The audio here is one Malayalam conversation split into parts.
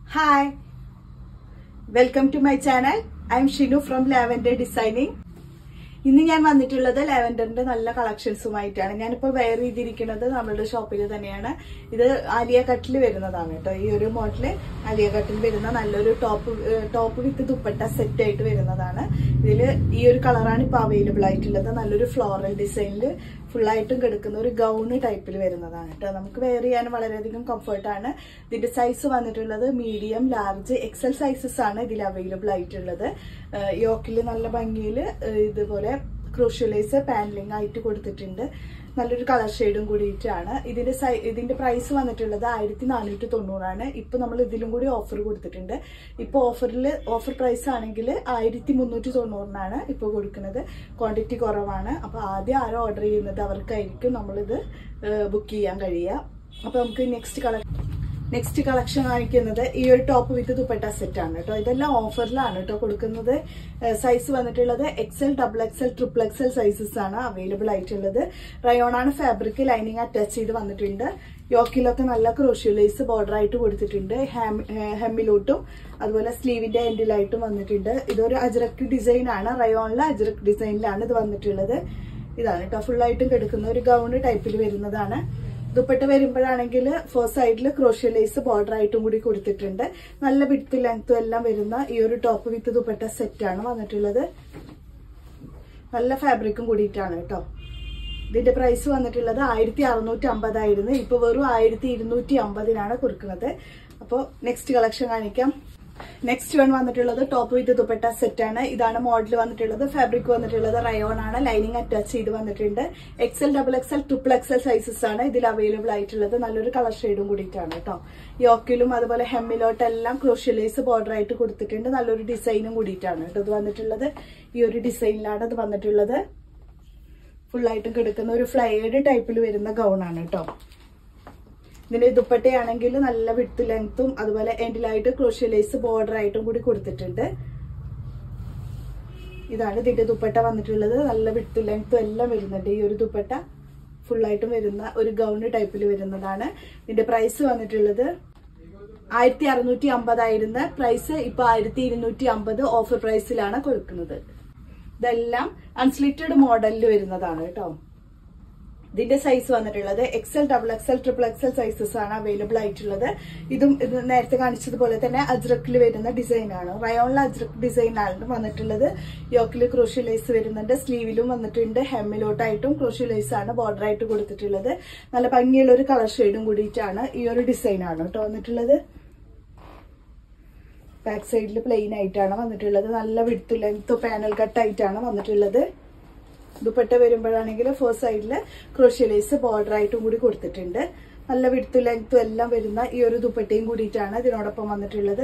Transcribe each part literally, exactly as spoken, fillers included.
Hi, welcome to my channel. I am Shinu from Lavender Designing. ഇന്ന് ഞാൻ വന്നിട്ടുള്ളത് ലാവെൻഡറിന്റെ നല്ല കളക്ഷൻസുമായിട്ടാണ്. ഞാനിപ്പോൾ വെയർ ചെയ്തിരിക്കുന്നത് നമ്മുടെ ഷോപ്പിൽ തന്നെയാണ്. ഇത് ആലിയ കട്ടിൽ വരുന്നതാണ് കേട്ടോ. ഈ ഒരു മോഡല് ആലിയ കട്ടിൽ വരുന്ന നല്ലൊരു top top with dupatta set ആയിട്ട് വരുന്നതാണ്. ഇതിൽ ഈ ഒരു കളറാണ് ഇപ്പോൾ അവൈലബിൾ ആയിട്ടുള്ളത്. നല്ലൊരു ഫ്ലോറൽ ഡിസൈനിൽ ഫുള്ളായിട്ടും കിടക്കുന്ന ഒരു ഗൗണ് ടൈപ്പിൽ വരുന്നതാണ് കേട്ടോ. നമുക്ക് വെയർ ചെയ്യാൻ വളരെയധികം കംഫർട്ടാണ്. ഇതിന്റെ സൈസ് വന്നിട്ടുള്ളത് മീഡിയം, ലാർജ്, എക്സൽ സൈസസ് ആണ് ഇതിൽ അവൈലബിൾ ആയിട്ടുള്ളത്. യോക്കിൽ നല്ല ഭംഗിയിൽ ഇതുപോലെ ക്രൂഷ്യലൈസ് പാനലിംഗ് ആയിട്ട് കൊടുത്തിട്ടുണ്ട്. നല്ലൊരു കളർ ഷെയ്ഡും കൂടിയിട്ടാണ്. ഇതിന്റെ ഇതിന്റെ പ്രൈസ് വന്നിട്ടുള്ളത് ആയിരത്തി നാനൂറ്റി തൊണ്ണൂറാണ്. ഇപ്പൊ നമ്മൾ ഇതിലും കൂടി ഓഫർ കൊടുത്തിട്ടുണ്ട്. ഇപ്പൊ ഓഫറിൽ ഓഫർ പ്രൈസ് ആണെങ്കിൽ ആയിരത്തി മുന്നൂറ്റി തൊണ്ണൂറിനാണ് ഇപ്പൊ കൊടുക്കുന്നത്. ക്വാണ്ടിറ്റി കുറവാണ്. അപ്പൊ ആദ്യം ആരോ ഓർഡർ ചെയ്യുന്നത് അവർക്കായിരിക്കും നമ്മളിത് ബുക്ക് ചെയ്യാൻ കഴിയുക. അപ്പൊ നമുക്ക് നെക്സ്റ്റ് കളർ നെക്സ്റ്റ് കളക്ഷൻ കാണിക്കുന്നത് ഈ ഒരു ടോപ്പ് വിത്ത് ദുപ്പട്ട സെറ്റ് ആണ് കേട്ടോ. ഇതെല്ലാം ഓഫറിലാണ് കേട്ടോ കൊടുക്കുന്നത്. സൈസ് വന്നിട്ടുള്ളത് XL, double XL, triple XL sizes ആണ് അവൈലബിൾ ആയിട്ടുള്ളത്. റയോൺ ആണ് ഫാബ്രിക്. ലൈനിങ് അറ്റാച്ച് ചെയ്ത് വന്നിട്ടുണ്ട്. യോക്കിലൊക്കെ നല്ല ക്രോഷ്യലൈസ് ബോർഡർ ആയിട്ട് കൊടുത്തിട്ടുണ്ട്. ഹെമ്മിലോട്ടും അതുപോലെ സ്ലീവിന്റെ എൻഡിലായിട്ടും വന്നിട്ടുണ്ട്. ഇതൊരു അജ്രക് ഡിസൈൻ ആണ്. റയോണിലെ അജ്രക് ഡിസൈനിലാണ് ഇത് വന്നിട്ടുള്ളത്. ഇതാണ് കേട്ടോ. ഫുള്ളായിട്ടും കിടക്കുന്ന ഒരു ഗൗണ് ടൈപ്പിൽ വരുന്നതാണ്. ദുപ്പട്ട വരുമ്പോഴാണെങ്കിൽ ഫോർ സൈഡിൽ ക്രോഷ്യലൈസ് ബോർഡർ ആയിട്ടും കൂടി കൊടുത്തിട്ടുണ്ട്. നല്ല വിഡ്ത്ത് ലെങ്ത്തും എല്ലാം വരുന്ന ഈ ഒരു ടോപ്പ് വിത്ത് ദുപ്പട്ട സെറ്റ് ആണ് വന്നിട്ടുള്ളത്. നല്ല ഫാബ്രിക്കും കൂടിയിട്ടാണ് കേട്ടോ. ഇതിന്റെ പ്രൈസ് വന്നിട്ടുള്ളത് ആയിരത്തി അറുന്നൂറ്റി അമ്പതായിരുന്നു. ഇപ്പൊ വെറും ആയിരത്തി ഇരുന്നൂറ്റി അമ്പതിനാണ് കൊടുക്കുന്നത്. അപ്പോൾ നെക്സ്റ്റ് കളക്ഷൻ കാണിക്കാം. നെക്സ്റ്റ് വൺ വന്നിട്ടുള്ളത് ടോപ്പ് വിത്ത് ദുപ്പട്ട സെറ്റ് ആണ്. ഇതാണ് മോഡൽ വന്നിട്ടുള്ളത്. ഫാബ്രിക് വന്നിട്ടുള്ളത് റയോൺ ആണ്. ലൈനിങ് അറ്റാച്ച് ചെയ്ത് വന്നിട്ടുണ്ട്. XL, double XL, triple XL sizes ആണ് ഇതിൽ അവൈലബിൾ ആയിട്ടുള്ളത്. നല്ലൊരു കളർ ഷെയ്ഡും കൂടിയിട്ടാണ് കേട്ടോ. യോക്കിലും അതുപോലെ ഹെമ്മിലോട്ടെല്ലാം ക്രോഷ്യലൈസ് ബോർഡർ ആയിട്ട് കൊടുത്തിട്ടുണ്ട്. നല്ലൊരു ഡിസൈനും കൂടിയിട്ടാണ് കേട്ടോ ഇത് വന്നിട്ടുള്ളത്. ഈ ഒരു ഡിസൈനിലാണ് ഇത് വന്നിട്ടുള്ളത്. ഫുള്ളായിട്ടും കിടക്കുന്ന ഒരു ഫ്ലൈഡ് ടൈപ്പിൽ വരുന്ന ഗൗണാണ് കേട്ടോ. ഇതിന്റെ ദുപ്പട്ടയാണെങ്കിൽ നല്ല വിഡ്ത്ത് ലെങ്ത്തും അതുപോലെ എൻഡിലായിട്ട് ക്രോഷ്യലൈസ് ബോർഡർ ആയിട്ടും കൂടി കൊടുത്തിട്ടുണ്ട്. ഇതാണ് ഇതിന്റെ ദുപ്പട്ട വന്നിട്ടുള്ളത്. നല്ല വിഡ്ത്ത് ലെങ്ത്തും എല്ലാം വരുന്നുണ്ട്. ഈ ഒരു ദുപ്പട്ട ഫുള്ളായിട്ടും വരുന്ന ഒരു ഗൗണ് ടൈപ്പിൽ വരുന്നതാണ്. ഇതിന്റെ പ്രൈസ് വന്നിട്ടുള്ളത് ആയിരത്തി അറുന്നൂറ്റി അമ്പതായിരുന്ന പ്രൈസ് ഇപ്പൊ ആയിരത്തി ഇരുന്നൂറ്റി അമ്പത് ഓഫർ പ്രൈസിലാണ് കൊടുക്കുന്നത്. ഇതെല്ലാം അൺസ്ലിറ്റഡ് മോഡലിൽ വരുന്നതാണ് കേട്ടോ. ഇതിന്റെ സൈസ് വന്നിട്ടുള്ളത് XL, double XL, triple XL sizes ആണ് അവൈലബിൾ ആയിട്ടുള്ളത്. ഇതും ഇത് നേരത്തെ കാണിച്ചതുപോലെ തന്നെ അജ്രക്കിൽ വരുന്ന ഡിസൈൻ ആണ്. റയോണിലെ അജ്രക് ഡിസൈനാണ് വന്നിട്ടുള്ളത്. യോക്കിൽ ക്രോഷ്യലൈസ് വരുന്നുണ്ട്. സ്ലീവിലും വന്നിട്ടുണ്ട്. ഹെമ്മിലോട്ടായിട്ടും ക്രോഷ്യലൈസ് ആണ് ബോർഡർ ആയിട്ട് കൊടുത്തിട്ടുള്ളത്. നല്ല ഭംഗിയുള്ള ഒരു കളർ ഷെയ്ഡും കൂടിയിട്ടാണ് ഈ ഒരു ഡിസൈൻ ആണ് കേട്ടോ വന്നിട്ടുള്ളത്. ബാക്ക് സൈഡിൽ പ്ലെയിൻ ആയിട്ടാണ് വന്നിട്ടുള്ളത്. നല്ല വിഡ്ത്ത് ലെങ്ത് പാനൽ കട്ട് ആയിട്ടാണ് വന്നിട്ടുള്ളത്. ദുപ്പട്ട വരുമ്പോഴാണെങ്കിൽ ഫോർ സൈഡില് ക്രോഷ്യലൈസ് ബോർഡർ ആയിട്ടും കൂടി കൊടുത്തിട്ടുണ്ട്. നല്ല വിഡ്ത്തും ലെങ്ത്തും എല്ലാം വരുന്ന ഈ ഒരു ദുപ്പട്ടയും കൂടിയിട്ടാണ് ഇതിനോടൊപ്പം വന്നിട്ടുള്ളത്.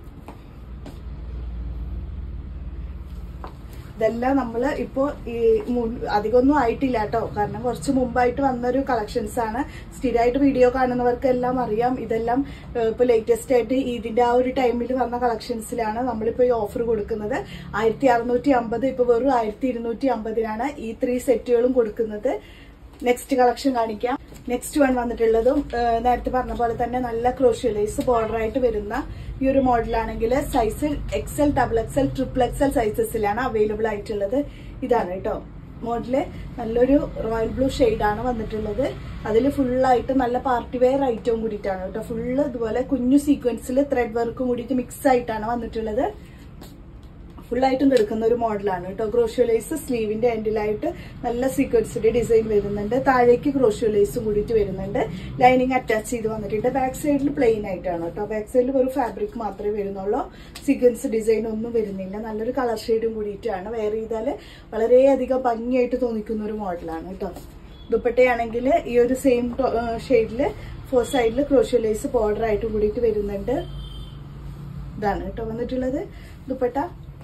ഇതെല്ലാം നമ്മള് ഇപ്പോ ഈ അധികമൊന്നും ആയിട്ടില്ല കേട്ടോ. കാരണം കുറച്ച് മുമ്പായിട്ട് വന്നൊരു കളക്ഷൻസ് ആണ്. സ്ഥിരമായിട്ട് വീഡിയോ കാണുന്നവർക്കെല്ലാം അറിയാം. ഇതെല്ലാം ഇപ്പൊ ലേറ്റസ്റ്റ് ആയിട്ട് ഇതിന്റെ ആ ഒരു ടൈമിൽ വന്ന കളക്ഷൻസിലാണ് നമ്മളിപ്പോ ഈ ഓഫർ കൊടുക്കുന്നത്. ആയിരത്തി അറുന്നൂറ്റി അമ്പത് ഇപ്പൊ വെറും ആയിരത്തി ഇരുന്നൂറ്റി അമ്പതിനാണ് ഈ ത്രീ സെറ്റുകളും കൊടുക്കുന്നത്. നെക്സ്റ്റ് കളക്ഷൻ കാണിക്കാം. നെക്സ്റ്റ് വൺ വന്നിട്ടുള്ളതും നേരത്തെ പറഞ്ഞ പോലെ തന്നെ നല്ല ക്രോഷ്യലൈസ് ബോർഡർ ആയിട്ട് വരുന്ന ഈ ഒരു മോഡലാണെങ്കിൽ size XL, double XL, triple XL സൈസസിലാണ് അവൈലബിൾ ആയിട്ടുള്ളത്. ഇതാണ് കേട്ടോ മോഡല്. നല്ലൊരു റോയൽ ബ്ലൂ ഷെയ്ഡാണ് വന്നിട്ടുള്ളത്. അതിൽ ഫുള്ളായിട്ട് നല്ല പാർട്ടി വെയർ ഐറ്റവും കൂടിയിട്ടാണ് കേട്ടോ. ഫുള്ള് ഇതുപോലെ കുഞ്ഞു സീക്വൻസിൽ ത്രെഡ് വർക്കും കൂടിയിട്ട് മിക്സ് ആയിട്ടാണ് വന്നിട്ടുള്ളത്. ഫുള്ളായിട്ടും കിടക്കുന്ന ഒരു മോഡലാണ് കേട്ടോ. ക്രോഷ്യലൈസ് സ്ലീവിന്റെ എൻഡിലായിട്ട് നല്ല സീക്വൻസിന്റെ ഡിസൈൻ വരുന്നുണ്ട്. താഴേക്ക് ക്രോഷ്യലൈസും കൂടിയിട്ട് വരുന്നുണ്ട്. ലൈനിങ് അറ്റാച്ച് ചെയ്ത് വന്നിട്ടുണ്ട്. ബാക്ക് സൈഡിൽ പ്ലെയിൻ ആയിട്ടാണ് കേട്ടോ. ബാക്ക് സൈഡിൽ ഒരു ഫാബ്രിക് മാത്രമേ വരുന്നുള്ളൂ. സീക്വൻസ് ഡിസൈൻ ഒന്നും വരുന്നില്ല. നല്ലൊരു കളർ ഷെയ്ഡും കൂടിയിട്ടാണ്. വെയർ ചെയ്താൽ വളരെയധികം ഭംഗിയായിട്ട് തോന്നിക്കുന്ന ഒരു മോഡലാണ് കേട്ടോ. ദുപ്പട്ടയാണെങ്കിൽ ഈ ഒരു സെയിം ഷെയ്ഡില് ഫോർ സൈഡിൽ ക്രോഷ്യലൈസ് ബോർഡർ ആയിട്ടും കൂടിയിട്ട് വരുന്നുണ്ട്. ഇതാണ് കേട്ടോ വന്നിട്ടുള്ളത് ദുപ്പട്ട.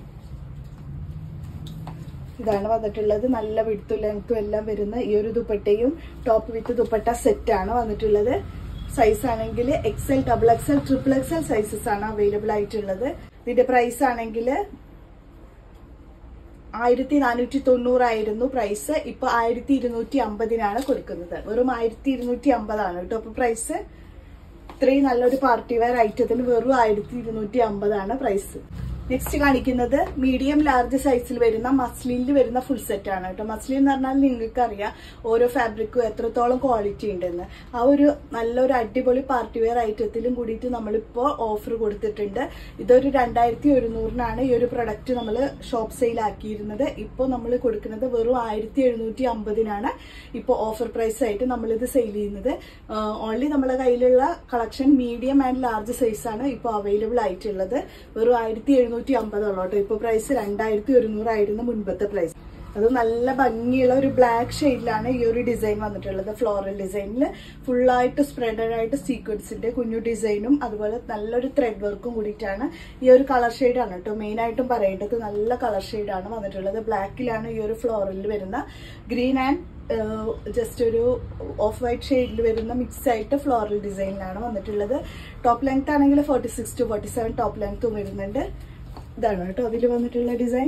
ഇതാണ് വന്നിട്ടുള്ളത്. നല്ല വിഡ്ത്തും ലെങ്ത്തും എല്ലാം വരുന്ന ഈ ഒരു ദുപ്പട്ടയും ടോപ്പ് വിത്ത് ദുപ്പട്ട സെറ്റ് ആണ് വന്നിട്ടുള്ളത്. സൈസ് ആണെങ്കിൽ XL, double XL, triple XL sizes ആണ് അവൈലബിൾ ആയിട്ടുള്ളത്. ഇതിന്റെ പ്രൈസ് ആണെങ്കിൽ ആയിരത്തി നാനൂറ്റി തൊണ്ണൂറായിരുന്നു പ്രൈസ്. ഇപ്പൊ ആയിരത്തി ഇരുന്നൂറ്റി അമ്പതിനാണ് കൊടുക്കുന്നത്. വെറും ആയിരത്തി ഇരുന്നൂറ്റി അമ്പതാണ് കേട്ടോ ഇപ്പൊ പ്രൈസ്. ഇത്രയും നല്ലൊരു പാർട്ടി വെയർ ഐറ്റത്തിന് വെറും ആയിരത്തി ഇരുന്നൂറ്റി അമ്പതാണ് പ്രൈസ്. നെക്സ്റ്റ് കാണിക്കുന്നത് മീഡിയം ലാർജ് സൈസിൽ വരുന്ന മസ്ലിനിൽ വരുന്ന ഫുൾ സെറ്റ് ആണ് കേട്ടോ. മസ്ലിൻ എന്ന് പറഞ്ഞാൽ നിങ്ങൾക്ക് അറിയാം ഓരോ ഫാബ്രിക്കും എത്രത്തോളം ക്വാളിറ്റി ഉണ്ടെന്ന്. ആ ഒരു നല്ലൊരു അടിപൊളി പാർട്ടി വെയർ ഐറ്റത്തിലും കൂടിയിട്ട് നമ്മളിപ്പോ ഓഫർ കൊടുത്തിട്ടുണ്ട്. ഇതൊരു രണ്ടായിരത്തി ഒരുന്നൂറിനാണ് ഈ ഒരു പ്രൊഡക്റ്റ് നമ്മൾ ഷോപ്പ് സെയിൽ ആക്കിയിരുന്നത്. ഇപ്പോൾ നമ്മൾ കൊടുക്കുന്നത് വെറും ആയിരത്തി എഴുന്നൂറ്റി അമ്പതിനാണ് ഇപ്പോൾ ഓഫർ പ്രൈസ് ആയിട്ട് നമ്മളിത് സെയിൽ ചെയ്യുന്നത്. ഓൺലി നമ്മളെ കയ്യിലുള്ള collection medium and large size ആണ് ഇപ്പോൾ അവൈലബിൾ ആയിട്ടുള്ളത്. വെറും ആയിരത്തി എഴുന്നൂറ്റി അമ്പതുള്ളൂ കേട്ടോ. ഇപ്പൊ പ്രൈസ് രണ്ടായിരത്തി ഒരുന്നൂറായിരുന്നു മുൻപത്തെ പ്രൈസ്. അത് നല്ല ഭംഗിയുള്ള ഒരു ബ്ലാക്ക് ഷെയ്ഡിലാണ് ഈ ഒരു ഡിസൈൻ വന്നിട്ടുള്ളത്. ഫ്ലോറൽ ഡിസൈനിൽ ഫുള്ളായിട്ട് സ്പ്രെഡഡ് ആയിട്ട് സീക്വൻസിന്റെ കുഞ്ഞു ഡിസൈനും അതുപോലെ നല്ലൊരു ത്രെഡ് വർക്കും കൂടിയിട്ടാണ്. ഈ ഒരു കളർ ഷെയ്ഡാണ് കേട്ടോ മെയിൻ ആയിട്ടും പറയേണ്ടത്. നല്ല കളർ ഷെയ്ഡാണ് വന്നിട്ടുള്ളത്. ബ്ലാക്കിലാണ് ഈ ഒരു ഫ്ലോറലിൽ വരുന്ന ഗ്രീൻ ആൻഡ് ജസ്റ്റ് ഒരു ഓഫ് വൈറ്റ് ഷെയ്ഡിൽ വരുന്ന മിക്സ് ആയിട്ട് ഫ്ലോറൽ ഡിസൈനിലാണ് വന്നിട്ടുള്ളത്. ടോപ്പ് ലെങ്ത് ആണെങ്കിൽ forty six to forty seven top ലെങ്ത്തും വരുന്നുണ്ട്. ഇതാണ് കേട്ടോ അതിൽ വന്നിട്ടുള്ള ഡിസൈൻ.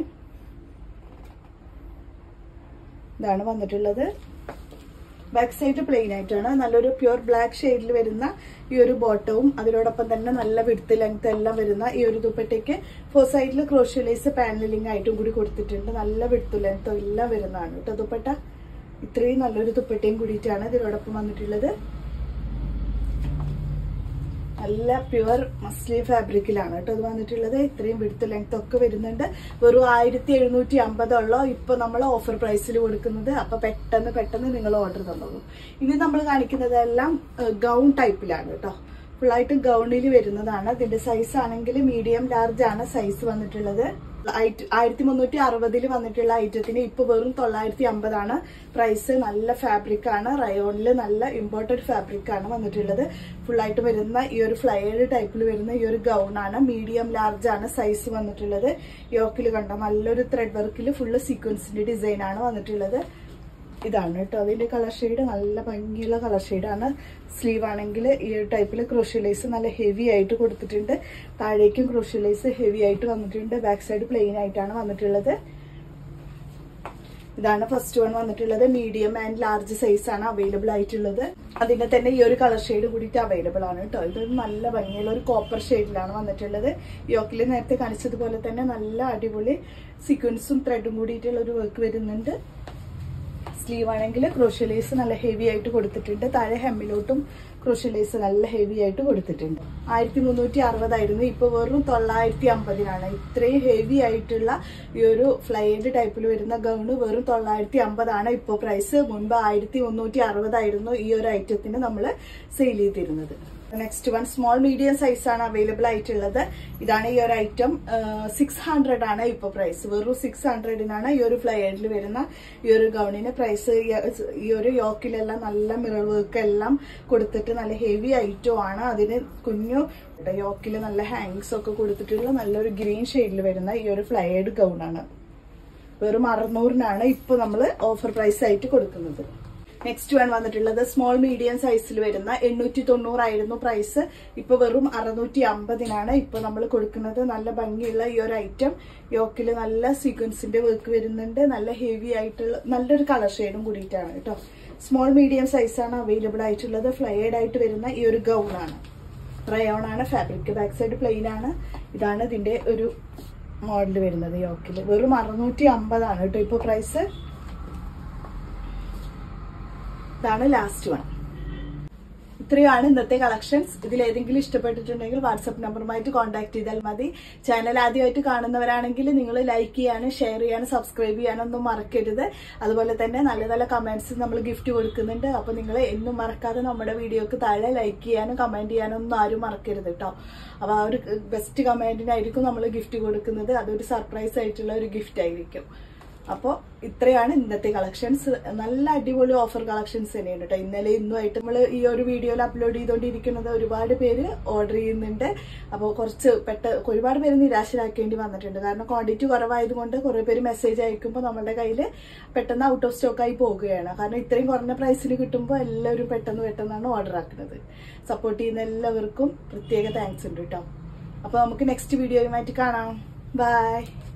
ഇതാണ് വന്നിട്ടുള്ളത്. ബാക്ക് സൈഡ് പ്ലെയിൻ ആയിട്ടാണ്. നല്ലൊരു പ്യൂർ ബ്ലാക്ക് ഷെയ്ഡിൽ വരുന്ന ഈ ഒരു ബോട്ടവും അതിനോടൊപ്പം തന്നെ നല്ല വിഡ്ത്ത് ലെങ്ത് എല്ലാം വരുന്ന ഈ ഒരു ദുപ്പട്ടയ്ക്ക് ഫോർ സൈഡിൽ ക്രോഷ്യലൈസ് പാനലിംഗ് ആയിട്ടും കൂടി കൊടുത്തിട്ടുണ്ട്. നല്ല വിഡ്ത്ത് ലെങ്ത് എല്ലാം വരുന്നതാണ് കേട്ടോ ദുപ്പട്ട. ഇത്രയും നല്ലൊരു ദുപ്പട്ടയും കൂടിയിട്ടാണ് ഇതിനോടൊപ്പം വന്നിട്ടുള്ളത്. നല്ല പ്യുവർ മസ്ലിൻ ഫാബ്രിക്കിലാണ് കേട്ടോ ഇത് വന്നിട്ടുള്ളത്. ഇത്രയും വിഡ്ത്ത് ലെങ്ത് ഒക്കെ വരുന്നുണ്ട്. വെറും ആയിരത്തി എഴുന്നൂറ്റി അമ്പതുള്ളൂ ഇപ്പൊ നമ്മൾ ഓഫർ പ്രൈസിൽ കൊടുക്കുന്നത്. അപ്പൊ പെട്ടെന്ന് പെട്ടെന്ന് നിങ്ങൾ ഓർഡർ തന്നോളൂ. ഇനി നമ്മൾ കാണിക്കുന്നതെല്ലാം ഗൗൺ ടൈപ്പിലാണ് കേട്ടോ. ഫുള്ളായിട്ട് ഗൗണിൽ വരുന്നതാണ്. ഇതിന്റെ സൈസ് ആണെങ്കിൽ മീഡിയം ലാർജ് ആണ് സൈസ് വന്നിട്ടുള്ളത്. ആയിരത്തി മുന്നൂറ്റി അറുപതിൽ വന്നിട്ടുള്ള ഐറ്റത്തിന് ഇപ്പൊ വെറും തൊള്ളായിരത്തി അമ്പതാണ് പ്രൈസ്. നല്ല ഫാബ്രിക് ആണ്. റയോണില് നല്ല ഇമ്പോർട്ടഡ് ഫാബ്രിക് ആണ് വന്നിട്ടുള്ളത്. ഫുള്ളായിട്ട് വരുന്ന ഈ ഒരു ഫ്ലയേർഡ് ടൈപ്പിൽ വരുന്ന ഈ ഒരു ഗൗൺ ആണ്. മീഡിയം ലാർജ് ആണ് സൈസ് വന്നിട്ടുള്ളത്. യോക്കിൽ കണ്ട നല്ലൊരു ത്രെഡ് വർക്കിൽ ഫുള്ള് സീക്വൻസിന്റെ ഡിസൈൻ ആണ് വന്നിട്ടുള്ളത്. ഇതാണ് കേട്ടോ അതിന്റെ കളർ ഷെയ്ഡ്. നല്ല ഭംഗിയുള്ള കളർ ഷെയ്ഡാണ്. സ്ലീവ് ആണെങ്കിൽ ഈ ഒരു ടൈപ്പിൽ ക്രോഷ്യലൈസ് നല്ല ഹെവി ആയിട്ട് കൊടുത്തിട്ടുണ്ട്. താഴേക്കും ക്രോഷ്യലൈസ് ഹെവി ആയിട്ട് വന്നിട്ടുണ്ട്. ബാക്ക് സൈഡ് പ്ലെയിൻ ആയിട്ടാണ് വന്നിട്ടുള്ളത്. ഇതാണ് ഫസ്റ്റ് വൺ വന്നിട്ടുള്ളത്. മീഡിയം ആൻഡ് ലാർജ് സൈസ് ആണ് അവൈലബിൾ ആയിട്ടുള്ളത്. അതിന്റെ തന്നെ ഈ ഒരു കളർ ഷെയ്ഡ് കൂടിയിട്ട് അവൈലബിൾ ആണ് കേട്ടോ. ഇതൊരു നല്ല ഭംഗിയുള്ള ഒരു കോപ്പർ ഷെയ്ഡിലാണ് വന്നിട്ടുള്ളത്. യോക്കിൽ നേരത്തെ കാണിച്ചതുപോലെ തന്നെ നല്ല അടിപൊളി സീക്വൻസും ത്രെഡും കൂടിയിട്ടുള്ള ഒരു വർക്ക് വരുന്നുണ്ട്. സ്ലീവ് ആണെങ്കിൽ ക്രോഷ്യലൈസ് നല്ല ഹെവി ആയിട്ട് കൊടുത്തിട്ടുണ്ട്. താഴെ ഹെമ്മിലോട്ടും ക്രോഷ്യലൈസ് നല്ല ഹെവി ആയിട്ട് കൊടുത്തിട്ടുണ്ട്. ആയിരത്തി മുന്നൂറ്റി അറുപതായിരുന്നു ഇപ്പൊ വെറും തൊള്ളായിരത്തി അമ്പതിനാണ്. ഇത്രയും ഹെവി ആയിട്ടുള്ള ഈ ഒരു ഫ്ലൈഡ് ടൈപ്പിൽ വരുന്ന ഗൗണ് വെറും തൊള്ളായിരത്തി അമ്പതാണ് ഇപ്പൊ പ്രൈസ്. മുൻപ് ആയിരത്തി മുന്നൂറ്റി അറുപതായിരുന്നു ഈ ഒരു ഐറ്റത്തിന് നമ്മൾ സെയിൽ ചെയ്തിരുന്നത്. Next one small medium size ആണ് അവൈലബിൾ ആയിട്ടുള്ളത്. ഇതാണ് ഈ ഒരു ഐറ്റം. സിക്സ് ഹൺഡ്രഡ് ആണ് ഇപ്പൊ പ്രൈസ്. വെറും സിക്സ് ഹൺഡ്രഡിനാണ് ഈ ഒരു ഫ്ലയേഡിൽ വരുന്ന ഈ ഒരു ഗൗണിന് പ്രൈസ്. ഈ ഒരു യോക്കിലെല്ലാം നല്ല മിറർ വർക്ക് എല്ലാം കൊടുത്തിട്ട് നല്ല ഹെവി ഐറ്റം ആണ്. അതിന് കുഞ്ഞു യോക്കിൽ നല്ല ഹാങ്സ് ഒക്കെ കൊടുത്തിട്ടുള്ള നല്ലൊരു ഗ്രീൻ ഷെയ്ഡിൽ വരുന്ന ഈ ഒരു ഫ്ലയേഡ് ഗൗണാണ്. വെറും അറുന്നൂറിനാണ് ഇപ്പൊ നമ്മൾ ഓഫർ പ്രൈസ് ആയിട്ട് കൊടുക്കുന്നത്. നെക്സ്റ്റ് വൺ വന്നിട്ടുള്ളത് സ്മോൾ മീഡിയം സൈസിൽ വരുന്ന എണ്ണൂറ്റി തൊണ്ണൂറായിരുന്നു പ്രൈസ്. ഇപ്പൊ വെറും അറുന്നൂറ്റി അമ്പതിനാണ് ഇപ്പൊ നമ്മൾ കൊടുക്കുന്നത്. നല്ല ഭംഗിയുള്ള ഈ ഒരു ഐറ്റം. യോക്കില് നല്ല സീക്വൻസിന്റെ വർക്ക് വരുന്നുണ്ട്. നല്ല ഹെവി ആയിട്ടുള്ള നല്ലൊരു കളർ ഷെയ്ഡും കൂടിയിട്ടാണ് കേട്ടോ. സ്മോൾ മീഡിയം സൈസാണ് അവൈലബിൾ ആയിട്ടുള്ളത്. ഫ്ലയേഡ് ആയിട്ട് വരുന്ന ഈ ഒരു ഗൗൺ ആണ്. റയോൺ ആണ് ഫാബ്രിക്. ബാക്ക് സൈഡ് പ്ലെയിൻ ആണ്. ഇതാണ് ഇതിന്റെ ഒരു മോഡൽ വരുന്നത് യോക്കില്. വെറും അറുന്നൂറ്റി അമ്പതാണ് കേട്ടോ ഇപ്പൊ പ്രൈസ്. ഇതാണ് ലാസ്റ്റ് വൺ. ഇത്രയാണ് ഇന്നത്തെ കളക്ഷൻസ്. ഇതിൽ ഏതെങ്കിലും ഇഷ്ടപ്പെട്ടിട്ടുണ്ടെങ്കിൽ വാട്സ്ആപ്പ് നമ്പറുമായിട്ട് കോൺടാക്ട് ചെയ്താൽ മതി. ചാനൽ ആദ്യമായിട്ട് കാണുന്നവരാണെങ്കിൽ നിങ്ങൾ ലൈക്ക് ചെയ്യാനും ഷെയർ ചെയ്യാനും സബ്സ്ക്രൈബ് ചെയ്യാനൊന്നും മറക്കരുത്. അതുപോലെ തന്നെ നല്ല നല്ല കമന്റ്സ് നമ്മൾ ഗിഫ്റ്റ് കൊടുക്കുന്നുണ്ട്. അപ്പൊ നിങ്ങൾ എന്നും മറക്കാതെ നമ്മുടെ വീഡിയോക്ക് താഴെ ലൈക്ക് ചെയ്യാനും കമന്റ് ചെയ്യാനും ഒന്നും ആരും മറക്കരുത് കേട്ടോ. അപ്പൊ ആ ഒരു ബെസ്റ്റ് കമന്റിനായിരിക്കും നമ്മൾ ഗിഫ്റ്റ് കൊടുക്കുന്നത്. അതൊരു സർപ്രൈസ് ആയിട്ടുള്ള ഒരു ഗിഫ്റ്റ് ആയിരിക്കും. അപ്പോൾ ഇത്രയാണ് ഇന്നത്തെ കളക്ഷൻസ്. നല്ല അടിപൊളി ഓഫർ കളക്ഷൻസ് തന്നെയാണ് കേട്ടോ. ഇന്നലെ ഇന്നുമായിട്ട് നമ്മൾ ഈ ഒരു വീഡിയോയിൽ അപ്ലോഡ് ചെയ്തുകൊണ്ടിരിക്കുന്നത് ഒരുപാട് പേര് ഓർഡർ ചെയ്യുന്നുണ്ട്. അപ്പോൾ കുറച്ച് പെട്ട ഒരുപാട് പേര് നിരാശരാക്കേണ്ടി വന്നിട്ടുണ്ട്. കാരണം ക്വാണ്ടിറ്റി കുറവായതുകൊണ്ട് കുറെ പേര് മെസ്സേജ് അയക്കുമ്പോൾ നമ്മുടെ കയ്യിൽ പെട്ടെന്ന് ഔട്ട് ഓഫ് സ്റ്റോക്ക് ആയി പോകുകയാണ്. കാരണം ഇത്രയും കുറഞ്ഞ പ്രൈസിൽ കിട്ടുമ്പോൾ എല്ലാവരും പെട്ടെന്ന് പെട്ടെന്നാണ് ഓർഡർ ആക്കുന്നത്. സപ്പോർട്ട് ചെയ്യുന്ന എല്ലാവർക്കും പ്രത്യേക താങ്ക്സ് ഉണ്ട് കേട്ടോ. അപ്പോൾ നമുക്ക് നെക്സ്റ്റ് വീഡിയോയുമായിട്ട് കാണാം. ബൈ.